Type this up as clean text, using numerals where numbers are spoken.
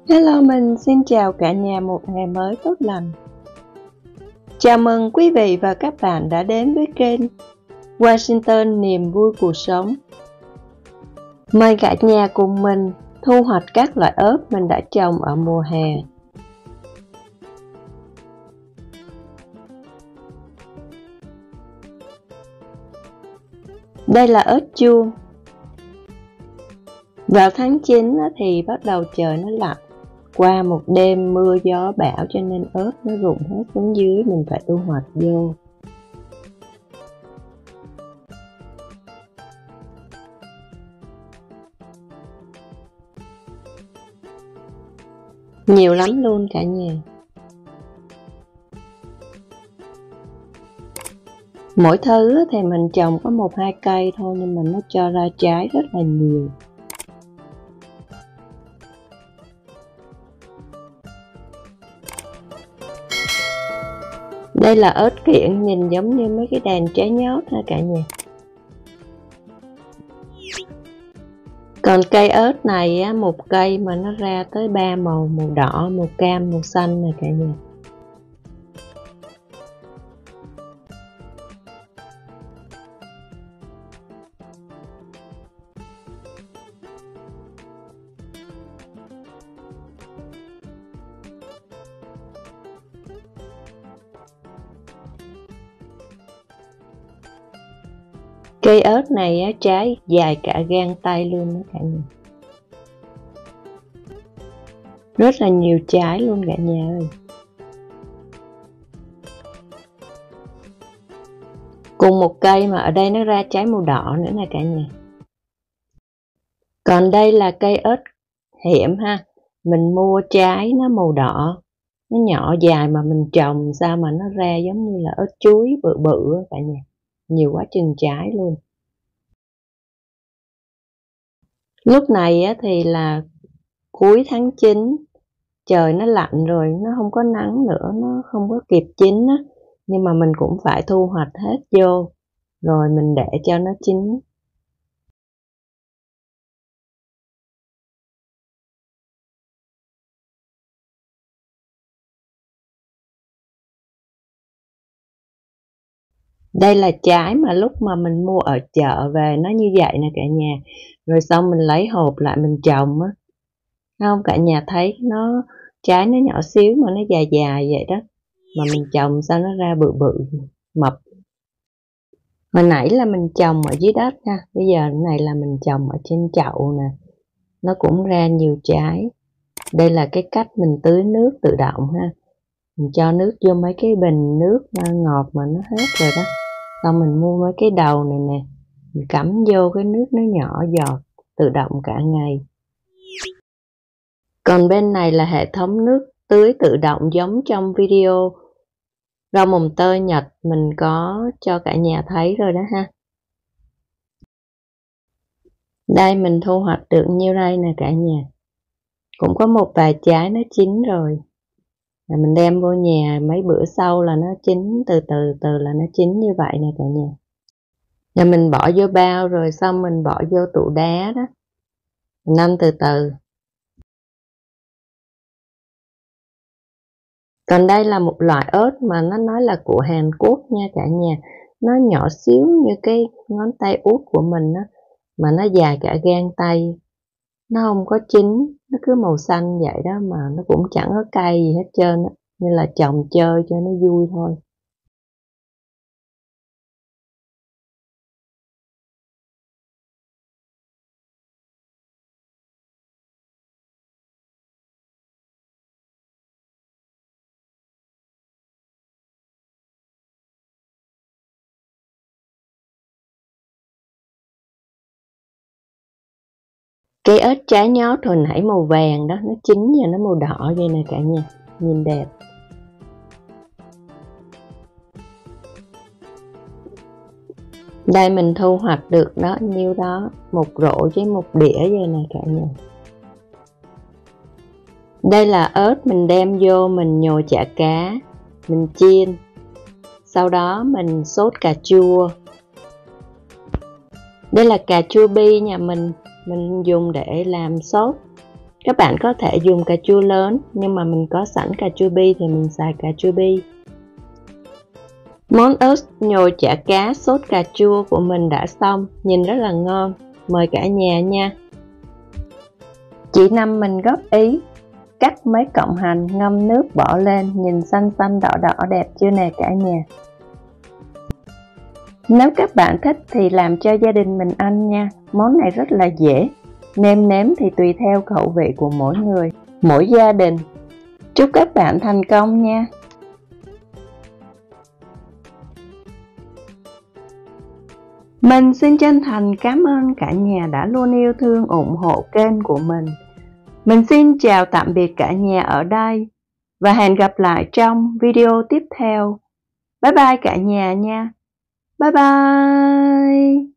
Hello, mình xin chào cả nhà một ngày mới tốt lành. Chào mừng quý vị và các bạn đã đến với kênh Washington Niềm Vui Cuộc Sống. Mời cả nhà cùng mình thu hoạch các loại ớt mình đã trồng ở mùa hè. Đây là ớt chuông. Vào tháng 9 thì bắt đầu trời nó lạnh. Qua một đêm mưa gió bão cho nên ớt nó rụng hết xuống dưới, mình phải thu hoạch vô. Nhiều lắm luôn cả nhà. Mỗi thứ thì mình trồng có 1-2 cây thôi nhưng mà nó cho ra trái rất là nhiều. Đây là ớt kiểng, nhìn giống như mấy cái đàn trái nhót ha cả nhà. Còn cây ớt này á, một cây mà nó ra tới 3 màu: màu đỏ, màu cam, màu xanh này cả nhà. Cây ớt này á, trái dài cả gang tay luôn đó cả nhà. Rất là nhiều trái luôn cả nhà ơi. Cùng một cây mà ở đây nó ra trái màu đỏ nữa nè cả nhà. Còn đây là cây ớt hiểm ha. Mình mua trái nó màu đỏ, nó nhỏ dài mà mình trồng sao mà nó ra giống như là ớt chuối bự bự cả nhà. Nhiều quá chừng trái luôn. Lúc này á, thì là cuối tháng 9, trời nó lạnh rồi, nó không có nắng nữa, nó không có kịp chín á. Nhưng mà mình cũng phải thu hoạch hết vô, rồi mình để cho nó chín. Đây là trái mà lúc mà mình mua ở chợ về nó như vậy nè cả nhà. Rồi xong mình lấy hộp lại mình trồng á. Không cả nhà thấy nó trái nó nhỏ xíu mà nó dài dài vậy đó. Mà mình trồng sao nó ra bự bự, mập. Hồi nãy là mình trồng ở dưới đất nha. Bây giờ cái này là mình trồng ở trên chậu nè. Nó cũng ra nhiều trái. Đây là cái cách mình tưới nước tự động ha. Mình cho nước vô mấy cái bình nước ngọt mà nó hết rồi đó. Xong mình mua mấy cái đầu này nè, mình cắm vô cái nước nó nhỏ giọt tự động cả ngày. Còn bên này là hệ thống nước tưới tự động giống trong video rau mồng tơi Nhật mình có cho cả nhà thấy rồi đó ha. Đây mình thu hoạch được nhiêu đây nè cả nhà. Cũng có một vài trái nó chín rồi. Rồi mình đem vô nhà mấy bữa sau là nó chín, từ từ là nó chín như vậy nè cả nhà. Rồi mình bỏ vô bao rồi xong mình bỏ vô tủ đá đó. Mình ngâm từ từ. Còn đây là một loại ớt mà nó nói là của Hàn Quốc nha cả nhà. Nó nhỏ xíu như cái ngón tay út của mình đó, mà nó dài cả gang tay. Nó không có chín, nó cứ màu xanh vậy đó mà nó cũng chẳng có cây gì hết trơn á. Như là trồng chơi cho nó vui thôi. Cây ớt trái nhót hồi nãy màu vàng đó, nó chín và nó màu đỏ vậy nè cả nhà, nhìn đẹp. Đây mình thu hoạch được đó, nhiêu đó, một rổ với một đĩa vậy nè cả nhà. Đây là ớt mình đem vô mình nhồi chả cá, mình chiên. Sau đó mình sốt cà chua. Đây là cà chua bi nhà mình dùng để làm sốt. Các bạn có thể dùng cà chua lớn, nhưng mà mình có sẵn cà chua bi thì mình xài cà chua bi. Món ớt nhồi chả cá sốt cà chua của mình đã xong, nhìn rất là ngon. Mời cả nhà nha. Chị Năm mình góp ý, cắt mấy cọng hành ngâm nước bỏ lên, nhìn xanh xanh đỏ đỏ đẹp chưa nè cả nhà. Nếu các bạn thích thì làm cho gia đình mình ăn nha. Món này rất là dễ, nêm nếm thì tùy theo khẩu vị của mỗi người, mỗi gia đình. Chúc các bạn thành công nha. Mình xin chân thành cảm ơn cả nhà đã luôn yêu thương ủng hộ kênh của mình. Mình xin chào tạm biệt cả nhà ở đây và hẹn gặp lại trong video tiếp theo. Bye bye cả nhà nha. Bye bye.